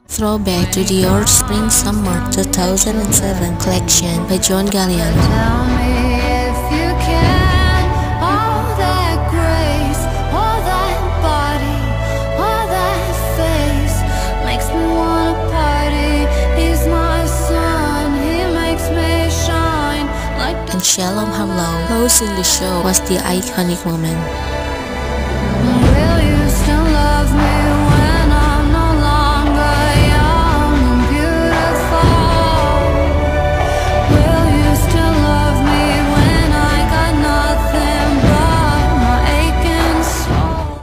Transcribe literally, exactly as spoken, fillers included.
Throwback to Dior Spring Summer two thousand seven collection by John Galliano. Tell me if you can, all that grace, all that body, all that face, makes me wanna party. He's my sun, he makes me shine like the And Shalom Harlow, hosting the show, was the iconic woman. Will you still love me?